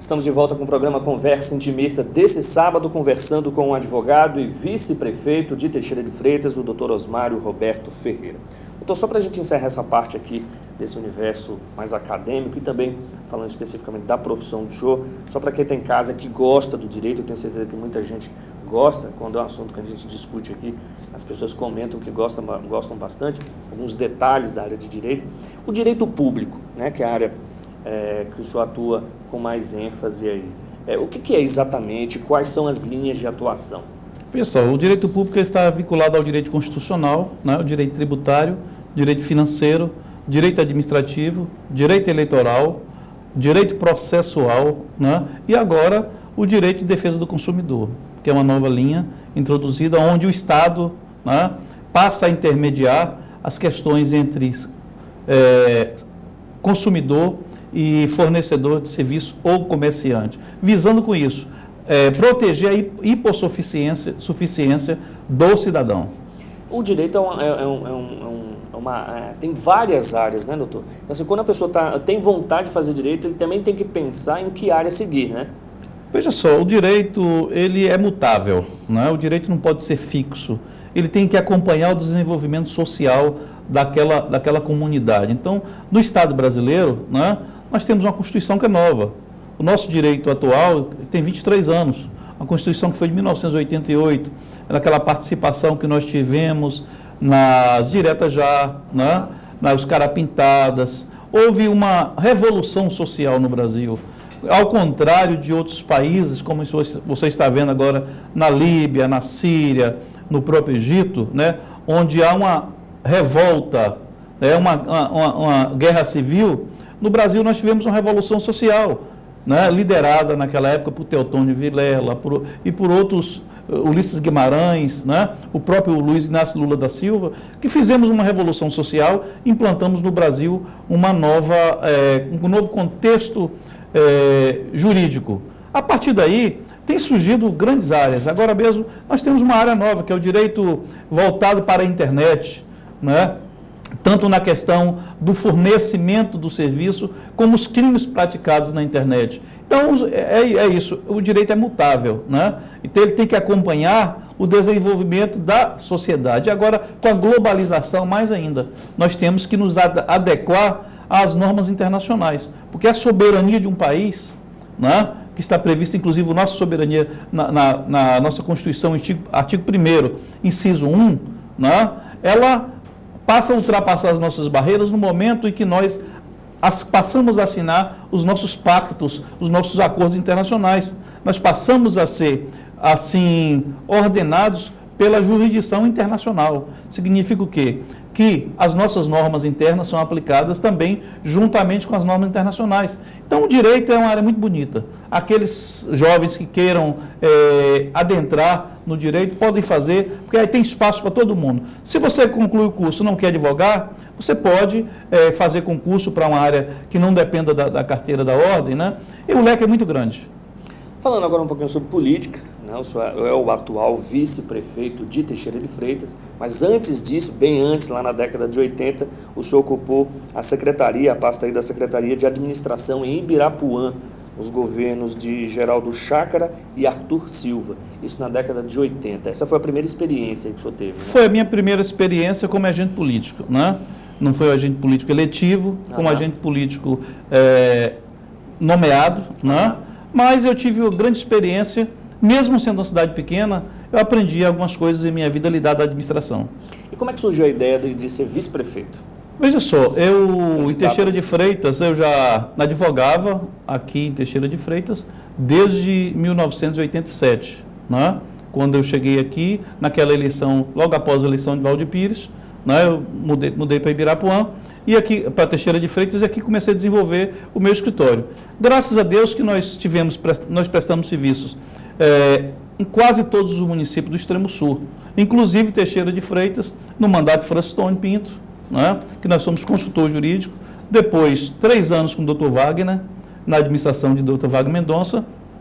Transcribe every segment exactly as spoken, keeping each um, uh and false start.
Estamos de volta com o programa Conversa Intimista desse sábado, conversando com o advogado e vice-prefeito de Teixeira de Freitas, o doutor Osmário Roberto Ferreira. Doutor, só para a gente encerrar essa parte aqui desse universo mais acadêmico e também falando especificamente da profissão do senhor, só para quem está em casa que gosta do direito, eu tenho certeza que muita gente gosta, quando é um assunto que a gente discute aqui, as pessoas comentam que gostam, gostam bastante, alguns detalhes da área de direito. O direito público, né, que é a área é, que o senhor atua com mais ênfase aí. É, o que, que é exatamente, quais são as linhas de atuação? Pessoal, o direito público está vinculado ao direito constitucional, né, o direito tributário, direito financeiro, direito administrativo, direito eleitoral, direito processual, né, e agora o direito de defesa do consumidor, que é uma nova linha introduzida onde o Estado, né, passa a intermediar as questões entre é, consumidor e fornecedor de serviço ou comerciante, visando com isso é, proteger a hipossuficiência suficiência do cidadão. O direito é, uma, é, é, um, é, um, é uma, é, tem várias áreas, né, doutor? Então, assim, quando a pessoa tá, tem vontade de fazer direito, ele também tem que pensar em que área seguir, né? Veja só, o direito ele é mutável, né? O direito não pode ser fixo, ele tem que acompanhar o desenvolvimento social daquela, daquela comunidade. Então, no Estado brasileiro, né, nós temos uma Constituição que é nova. O nosso direito atual tem vinte e três anos, a Constituição que foi de mil novecentos e oitenta e oito, naquela participação que nós tivemos nas diretas já, né, nas carapintadas. Houve uma revolução social no Brasil. Ao contrário de outros países, como você está vendo agora na Líbia, na Síria, no próprio Egito, né, onde há uma revolta, né, uma, uma, uma guerra civil, no Brasil nós tivemos uma revolução social, né, liderada naquela época por Teotônio Vilela por, e por outros, Ulisses Guimarães, né, o próprio Luiz Inácio Lula da Silva, que fizemos uma revolução social, implantamos no Brasil uma nova, é, um novo contexto É, jurídico. A partir daí, tem surgido grandes áreas. Agora mesmo, nós temos uma área nova, que é o direito voltado para a internet, né? Tanto na questão do fornecimento do serviço, como os crimes praticados na internet. Então, é, é isso, o direito é mutável, né? Então, ele tem que acompanhar o desenvolvimento da sociedade. Agora, com a globalização, mais ainda, nós temos que nos adequar às normas internacionais, porque a soberania de um país, né, que está prevista, inclusive, a nossa soberania na, na, na nossa Constituição, artigo primeiro, inciso um, né, ela passa a ultrapassar as nossas barreiras no momento em que nós as, passamos a assinar os nossos pactos, os nossos acordos internacionais. Nós passamos a ser, assim, ordenados pela jurisdição internacional. Significa o quê? Que as nossas normas internas são aplicadas também juntamente com as normas internacionais. Então, o direito é uma área muito bonita. Aqueles jovens que queiram é, adentrar no direito podem fazer, porque aí tem espaço para todo mundo. Se você conclui o curso e não quer advogar, você pode é, fazer concurso para uma área que não dependa da, da carteira da ordem, né? E o leque é muito grande. Falando agora um pouquinho sobre política, né? O senhor é o atual vice-prefeito de Teixeira de Freitas, mas antes disso, bem antes, lá na década de oitenta, o senhor ocupou a secretaria, a pasta aí da Secretaria de Administração em Ibirapuã, os governos de Geraldo Chácara e Arthur Silva, isso na década de oitenta. Essa foi a primeira experiência que o senhor teve, né? Foi a minha primeira experiência como agente político, né? Não foi um agente político eletivo, ah, como agente político é, nomeado, né? Mas eu tive uma grande experiência, mesmo sendo uma cidade pequena, eu aprendi algumas coisas em minha vida lidada à administração. E como é que surgiu a ideia de, de ser vice-prefeito? Veja só, eu em Teixeira de Freitas, eu já advogava aqui em Teixeira de Freitas desde mil novecentos e oitenta e sete, né? Quando eu cheguei aqui, naquela eleição, logo após a eleição de Valdir Pires, né? Eu mudei, mudei para Ibirapuã, e aqui para Teixeira de Freitas, e aqui comecei a desenvolver o meu escritório. Graças a Deus que nós tivemos, nós prestamos serviços é, em quase todos os municípios do Extremo Sul, inclusive Teixeira de Freitas, no mandato de Francistone Pinto, né, que nós somos consultor jurídico, depois três anos com o doutor Wagner, na administração de doutor Wagner Mendonça,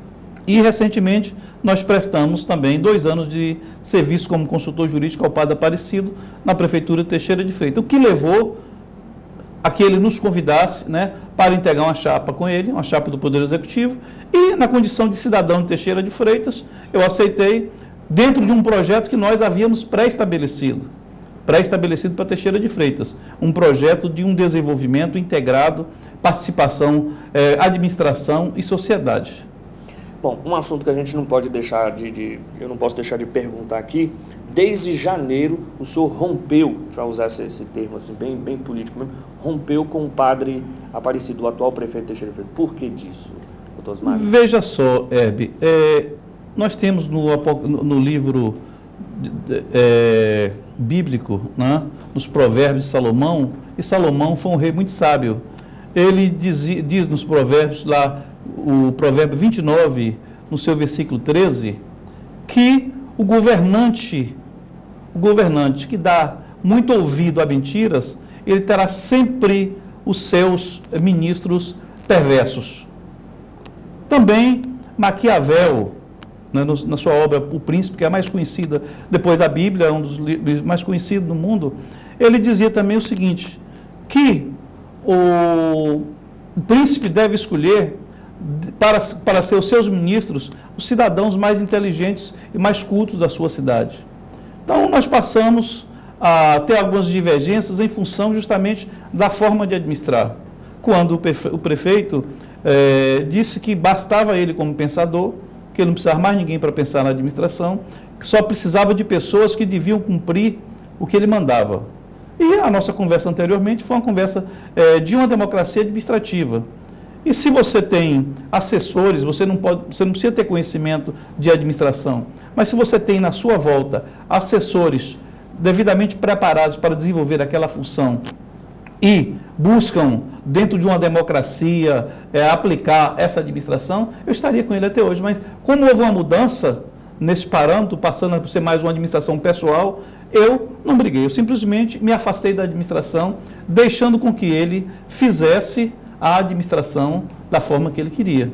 e recentemente nós prestamos também dois anos de serviço como consultor jurídico ao Padre Aparecido, na Prefeitura de Teixeira de Freitas, o que levou a que ele nos convidasse, né, para integrar uma chapa com ele, uma chapa do Poder Executivo, e na condição de cidadão de Teixeira de Freitas, eu aceitei dentro de um projeto que nós havíamos pré-estabelecido, pré-estabelecido para Teixeira de Freitas, um projeto de um desenvolvimento integrado, participação, eh, administração e sociedade. Bom, um assunto que a gente não pode deixar de, de, eu não posso deixar de perguntar aqui, desde janeiro o senhor rompeu, para usar esse, esse termo assim, bem, bem político mesmo, rompeu com o padre Aparecido, o atual prefeito Teixeira de Freitas. Por que disso, doutor Osmário? Veja só, Herbe, é, nós temos no, no, no livro é, bíblico, né, nos provérbios de Salomão, e Salomão foi um rei muito sábio. Ele diz, diz nos provérbios lá, o provérbio vinte e nove, no seu versículo treze, que o governante, o governante que dá muito ouvido a mentiras, ele terá sempre os seus ministros perversos. Também Maquiavel, né, no, na sua obra O Príncipe, que é a mais conhecida depois da Bíblia, um dos livros mais conhecidos do mundo, ele dizia também o seguinte, que o, o príncipe deve escolher Para, para ser os seus ministros, os cidadãos mais inteligentes e mais cultos da sua cidade. Então, nós passamos a ter algumas divergências em função justamente da forma de administrar. Quando o prefeito eh, disse que bastava ele como pensador, que ele não precisava mais ninguém para pensar na administração, que só precisava de pessoas que deviam cumprir o que ele mandava. E a nossa conversa anteriormente foi uma conversa eh, de uma democracia administrativa. E se você tem assessores, você não, pode, você não precisa ter conhecimento de administração, mas se você tem na sua volta assessores devidamente preparados para desenvolver aquela função e buscam, dentro de uma democracia, é, aplicar essa administração, eu estaria com ele até hoje. Mas como houve uma mudança nesse parâmetro, passando a ser mais uma administração pessoal, eu não briguei, eu simplesmente me afastei da administração, deixando com que ele fizesse a administração da forma que ele queria.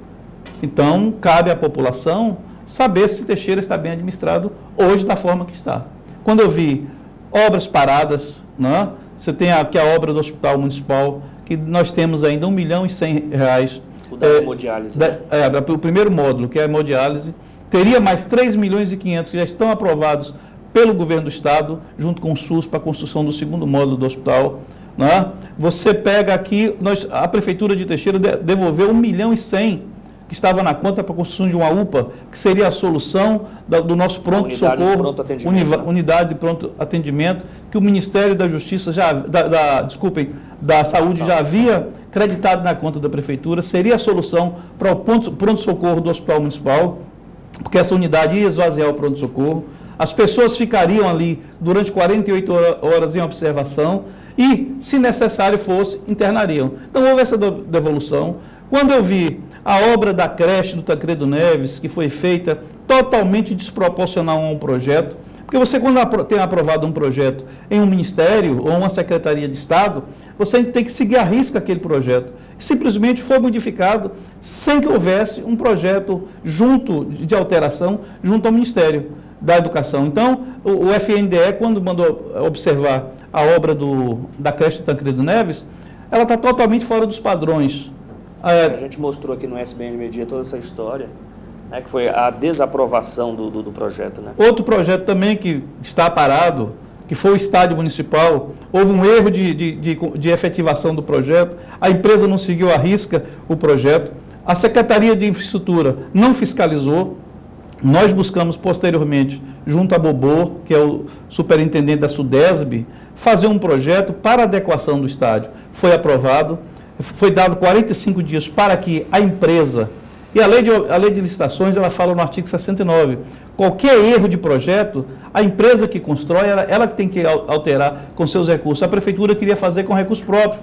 Então, cabe à população saber se Teixeira está bem administrado hoje da forma que está. Quando eu vi obras paradas, né? Você tem aqui a obra do Hospital Municipal, que nós temos ainda um milhão e cem reais. O da é, hemodiálise. Da, né? é, o primeiro módulo, que é a hemodiálise, teria mais três milhões e quinhentos que já estão aprovados pelo governo do Estado, junto com o SUS, para a construção do segundo módulo do hospital. Né? Você pega aqui, nós, a Prefeitura de Teixeira devolveu um milhão e cem que estava na conta para a construção de uma U P A, que seria a solução da, do nosso pronto-socorro, univa, né? unidade de pronto atendimento, que o Ministério da Justiça, já, da, da, desculpem, da Saúde já havia creditado na conta da Prefeitura, seria a solução para o pronto-socorro do Hospital Municipal, porque essa unidade ia esvaziar o pronto-socorro, as pessoas ficariam ali durante quarenta e oito horas em observação, e, se necessário fosse, internariam. Então, houve essa devolução. Quando eu vi a obra da creche do Tancredo Neves, que foi feita totalmente desproporcional a um projeto, porque você, quando tem aprovado um projeto em um ministério ou uma secretaria de Estado, você tem que seguir à risca aquele projeto. Simplesmente foi modificado sem que houvesse um projeto junto, de alteração, junto ao Ministério da Educação. Então, o F N D E, quando mandou observar a obra do, da creche do Tancredo Neves, ela está totalmente fora dos padrões. É, a gente mostrou aqui no S B N Media toda essa história, né, que foi a desaprovação do, do, do projeto. Né? Outro projeto também que está parado, que foi o estádio municipal, houve um erro de, de, de, de efetivação do projeto, a empresa não seguiu à risca o projeto, a Secretaria de Infraestrutura não fiscalizou. Nós buscamos posteriormente, junto a Bobô, que é o superintendente da Sudesb, fazer um projeto para adequação do estádio. Foi aprovado, foi dado quarenta e cinco dias para que a empresa, e a lei de, a lei de licitações, ela fala no artigo sessenta e nove, qualquer erro de projeto, a empresa que constrói, ela, ela que tem que alterar com seus recursos. A prefeitura queria fazer com recurso próprio.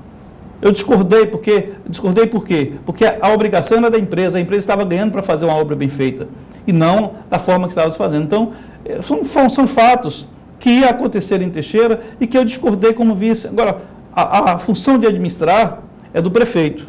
Eu discordei, porque, discordei por quê? Porque a obrigação era da empresa, a empresa estava ganhando para fazer uma obra bem feita, e não da forma que estava se fazendo. Então, são, são fatos que ia acontecer em Teixeira e que eu discordei como vice. Agora, a, a função de administrar é do prefeito.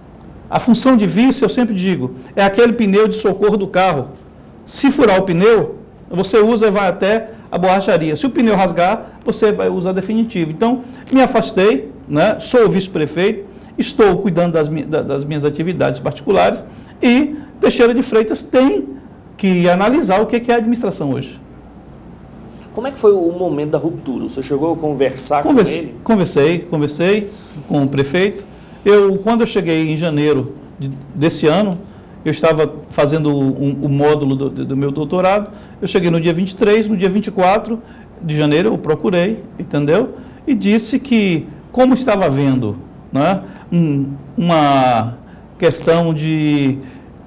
A função de vice, eu sempre digo, é aquele pneu de socorro do carro. Se furar o pneu, você usa e vai até a borracharia. Se o pneu rasgar, você vai usar definitivo. Então, me afastei, né, sou vice-prefeito, estou cuidando das, mi das minhas atividades particulares e Teixeira de Freitas tem que analisar o que é a administração hoje. Como é que foi o momento da ruptura? Você chegou a conversar Converse, com ele? Conversei, conversei com o prefeito. Eu, quando eu cheguei em janeiro de, desse ano, eu estava fazendo o um, um módulo do, do meu doutorado. Eu cheguei no dia vinte e três, no dia vinte e quatro de janeiro eu procurei, entendeu? E disse que, como estava havendo, né, um, uma questão de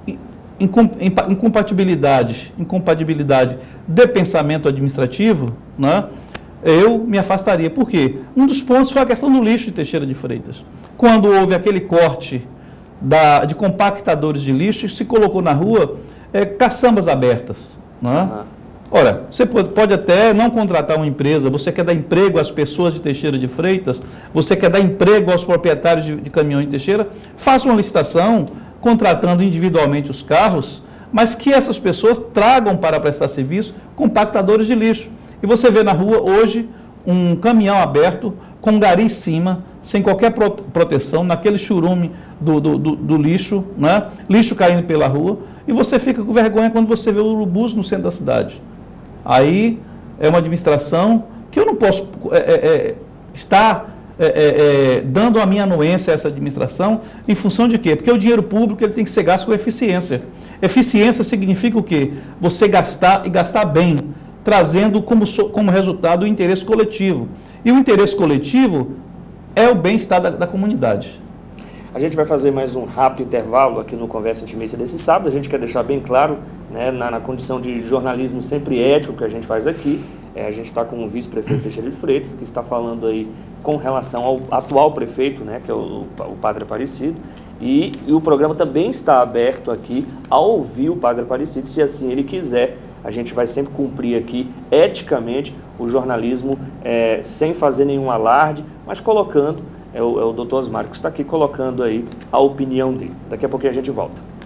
incompatibilidade, incompatibilidade de pensamento administrativo, né, eu me afastaria. Por quê? Um dos pontos foi a questão do lixo de Teixeira de Freitas. Quando houve aquele corte da, de compactadores de lixo, se colocou na rua é, caçambas abertas. Né? Uhum. Ora, você pode, pode até não contratar uma empresa, você quer dar emprego às pessoas de Teixeira de Freitas, você quer dar emprego aos proprietários de, de caminhões de Teixeira, faça uma licitação, contratando individualmente os carros, mas que essas pessoas tragam para prestar serviço compactadores de lixo. E você vê na rua hoje um caminhão aberto com gari em cima, sem qualquer proteção, naquele churume do, do, do, do lixo, né? Lixo caindo pela rua, e você fica com vergonha quando você vê urubus no centro da cidade. Aí é uma administração que eu não posso é, é, estar é, é, dando a minha anuência a essa administração em função de quê? Porque o dinheiro público ele tem que ser gasto com eficiência. Eficiência significa o quê? Você gastar e gastar bem, trazendo como, como resultado o interesse coletivo. E o interesse coletivo é o bem-estar da, da comunidade. A gente vai fazer mais um rápido intervalo aqui no Conversa Intimista desse sábado. A gente quer deixar bem claro, né, na, na condição de jornalismo sempre ético que a gente faz aqui. É, a gente está com o vice-prefeito Teixeira de Freitas, que está falando aí com relação ao atual prefeito, né, que é o, o Padre Aparecido. E, e o programa também está aberto aqui a ouvir o Padre Aparecido, se assim ele quiser. A gente vai sempre cumprir aqui, eticamente, o jornalismo é, sem fazer nenhum alarde, mas colocando, é o, é o doutor Osmário que está aqui colocando aí a opinião dele. Daqui a pouquinho a gente volta.